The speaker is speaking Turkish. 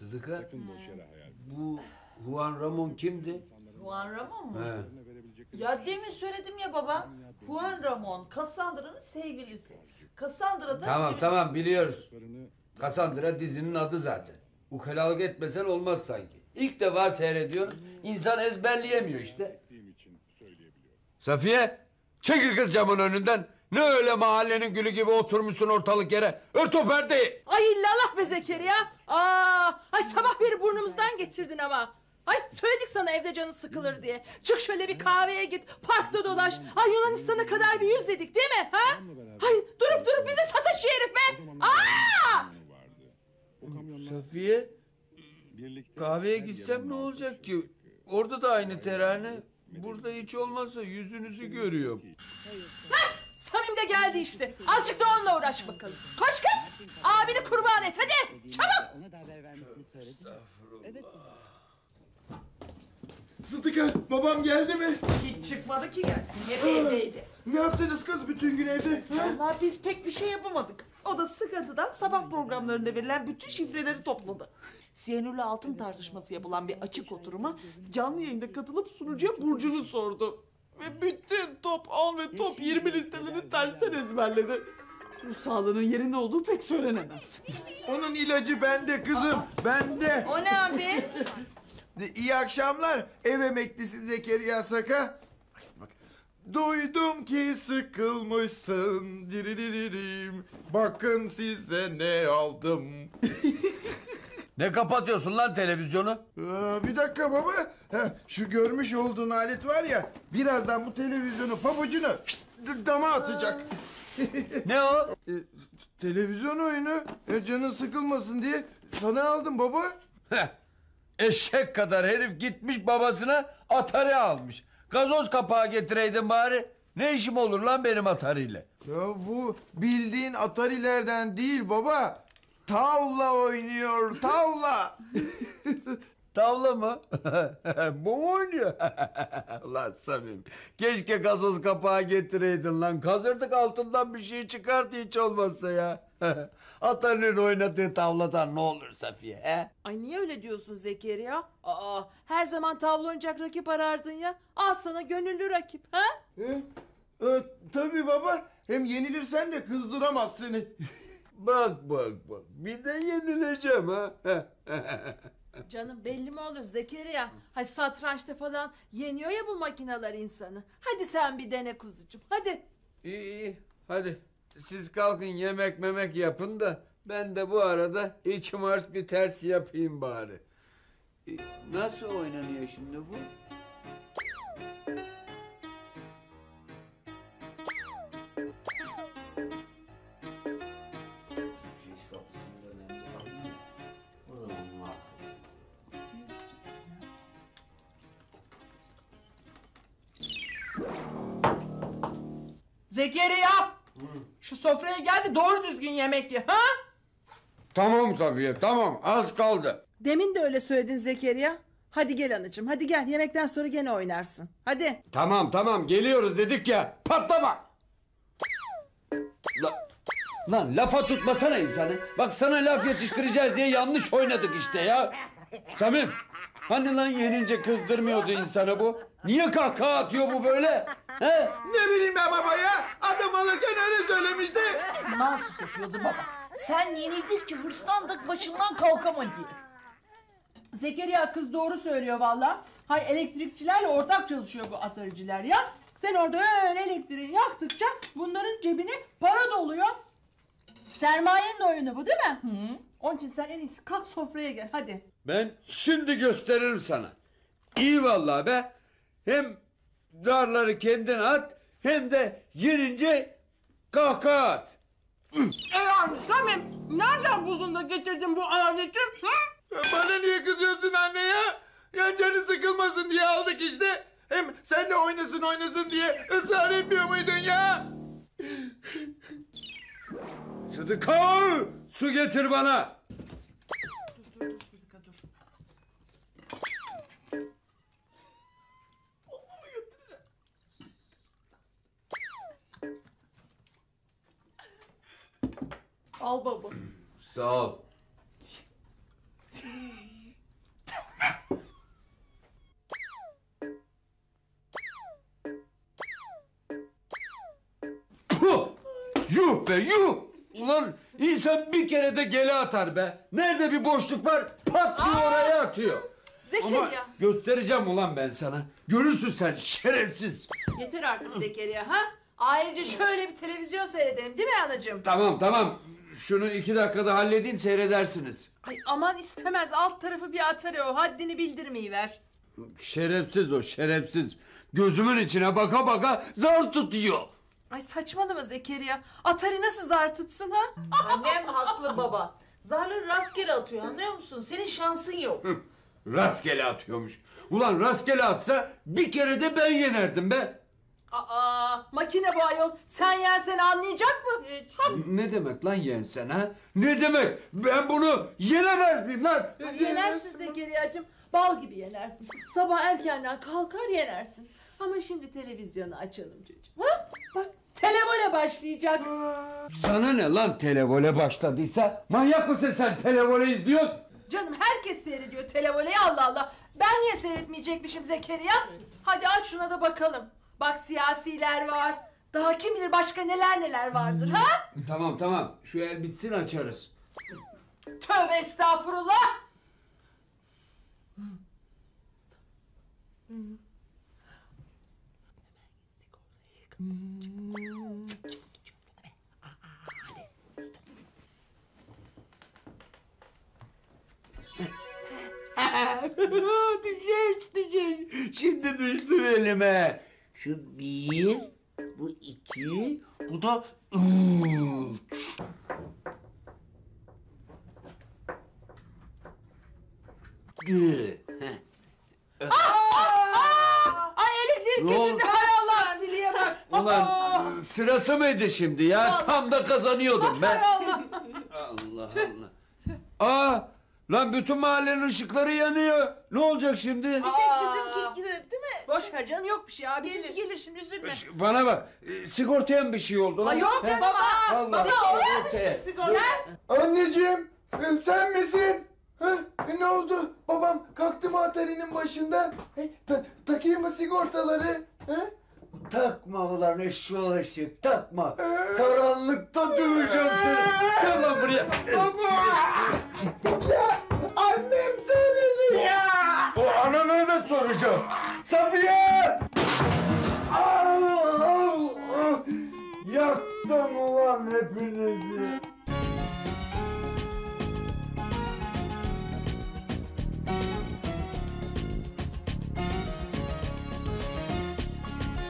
Sıdıka, Sakın boş yere hayal. bu Juan Ramon kimdi? Juan Ramon mu? He. Ya demin söyledim ya baba. Juan Ramon, Cassandra'nın sevgilisi. Cassandra da... Tamam biliyoruz. Cassandra dizinin adı zaten. Ukalalık etmesen olmaz sanki. İlk defa seyrediyoruz. İnsan ezberleyemiyor işte. Safiye, çekil kız camın önünden. Ne öyle mahallenin gülü gibi oturmuşsun ortalık yere. Ört o perdeyi. Ay illallah be Zekeriya. Ay sabah beri burnumuzdan getirdin ama. Ay söyledik sana evde canın sıkılır diye. Çık şöyle bir kahveye git, parkta dolaş. Ay Yunanistan'a kadar bir yüzledik değil mi? Ha? Ay durup bizi sataşıyor herif be. Safiye, kahveye gitsem ne olacak ki? Orada da aynı terane. Burada hiç olmazsa yüzünüzü görüyorum. Samim de geldi işte. Azıcık da onunla uğraş bakalım. Koş kız. Abini kurban et hadi. Çabuk. Ona da haber vermesini söyledim. Evet. Sıdıka, babam geldi mi? Hiç çıkmadı ki gelsin. Yemeğindeydi. Ne yaptınız kız bütün gün evde? Vallahi biz pek bir şey yapamadık. O da sıkıntıdan sabah programlarında verilen bütün şifreleri topladı. Siyanürlü altın tartışması yapılan bir açık oturuma canlı yayında katılıp sunucuya burcunu sordu. Ve bütün top 10 ve top 20 listelerini tersten ezberledi. Ruh sağlığının yerinde olduğu pek söylenemez. Onun ilacı bende kızım, bende. O ne abi? İyi akşamlar, ev emeklisi Zekeriya Saka. Bak. Duydum ki sıkılmışsın, diriririm. Bakın size ne aldım. Ne kapatıyorsun lan televizyonu? Bir dakika baba. Şu görmüş olduğun alet var ya, birazdan bu televizyonu pabucunu dama atacak. Ne o? Televizyon oyunu. Canın sıkılmasın diye sana aldım baba. Heh, eşek kadar herif gitmiş babasına Atari almış. Gazoz kapağı getireydin bari. Ne işim olur lan benim Atari ile? Ya bu bildiğin Atari'lerden değil baba. Tavla oynuyor, tavla. Tavla mı? Bu mu oynuyor? Lan Samim, keşke gazoz kapağı getireydin lan. Kazırdık altından bir şey çıkardı hiç olmazsa ya. Atari'nin oynadığı tavladan ne olur Safiye? He? Ay niye öyle diyorsun Zekeriya? Her zaman tavla oynayacak rakip arardın ya. Al sana gönüllü rakip ha? Tabii baba. Hem yenilirsen de kızdıramaz seni. Bak. Bir de yenileceğim ha. Canım belli mi olur Zekeriya? Hay satrançta falan yeniyor ya bu makineler insanı. Hadi sen bir dene kuzucuğum hadi. İyi. Hadi siz kalkın yemek memek yapın da ben de bu arada 2 Mars bir ters yapayım bari. Nasıl oynanıyor şimdi bu? Zekeriya! Şu sofraya gel de doğru düzgün yemek ye ha? Tamam Safiye tamam az kaldı. Demin de öyle söyledin Zekeriya. Hadi gel anacığım hadi gel yemekten sonra gene oynarsın. Hadi. Tamam geliyoruz dedik ya patlama. Lan lafa tutmasana insanı. Bak sana laf yetiştireceğiz diye yanlış oynadık işte ya. Samim hani lan yenince kızdırmıyordu insanı bu. Niye kahkaha atıyor bu böyle? He? Ne bileyim ben baba ya. Adam alırken öyle söylemişti. Mahsus yapıyordu baba. Sen yenildikçe hırslandık başından kalkama diye. Zekeriya kız doğru söylüyor valla. Hay elektrikçilerle ortak çalışıyor bu atariciler ya. Sen orada öyle elektriği yaktıkça bunların cebine para doluyor. Sermayenin oyunu bu değil mi? Hı. Onun için sen en iyisi kalk sofraya gel hadi. Ben şimdi gösteririm sana. İyi vallahi be. Hem darları kendin at hem de yenince kahkaha at. Yani Samim nereden buldun da getirdin bu aleti? Bana niye kızıyorsun anne ya? Ya canı sıkılmasın diye aldık işte. Hem sen de oynasın diye ısrar etmiyor muydun ya? Sıdıka su getir bana. Dur Sıdıka dur. Al baba. Sağ ol. Yuh be yuh! Ulan insan bir kere de gele atar be. Nerede bir boşluk var pat diye oraya atıyor. Ama Zekeriya. göstereceğim ulan ben sana. Görürsün sen şerefsiz. Yeter artık Zekeriya ha? Ayrıca şöyle bir televizyon seyredelim değil mi anacığım? Tamam. Şunu 2 dakikada halledeyim seyredersiniz. Ay aman istemez alt tarafı bir atarı o haddini bildirmeyi ver. Şerefsiz o şerefsiz. Gözümün içine baka baka zar tutuyor. Ay saçmalama Zekeriya. Atari nasıl zar tutsun ha? Annem haklı baba. Zarları rastgele atıyor anlıyor musun? Senin şansın yok. Rastgele atıyormuş. Ulan rastgele atsa bir kere de ben yenerdim be. Aa, makine bu ayol. Sen yensen anlayacak mı? Ne demek lan yensen ha? Ne demek? Ben bunu yenemez miyim lan? Yenersin Zekeriya'cığım. Bal gibi yenersin. Sabah erkenden kalkar yenersin. Ama şimdi televizyonu açalım çocuğum. Ha? Bak televole başlayacak. Sana ne lan televole başladıysa? Manyak mısın sen televole izliyorsun? Canım herkes seyrediyor televoleyi Allah Allah. Ben niye seyretmeyecekmişim Zekeriya? Hadi aç şuna da bakalım. Bak siyasiler var. Daha kim bilir başka neler vardır ha? Tamam. Şu el bitsin açarız. Tövbe estağfurullah. Düşer. Şimdi düştün elime. Şu 1, bu 2, bu da 3. Ay elektrik Ne oldu? kesildi hay Allah aksiliğe bak. Ulan sırası mıydı şimdi ya? Vallahi. Tam da kazanıyordum Hay ben. Allah. Allah Allah. Aa, lan bütün mahallenin ışıkları yanıyor. Ne olacak şimdi? Bir tek bizimki gider değil mi? Boş ver canım yok bir şey abi. Gelir şimdi üzülme. Bana bak, sigortaya mı bir şey oldu lan? Ay yok canım. Baba. Vallahi. Baba Sigortaya. olmamıştır sigorta. Anneciğim sen misin? Ne oldu? Babam kalktı mı Atari'nin başından? Takayım mı sigortaları? Takma ulan eşşoğlu eşek, takma. Karanlıkta döveceğim seni. Gel lan buraya. Annem söyledi ya. O anana da soracağım. Safiye! Yaktım ulan hepinizi.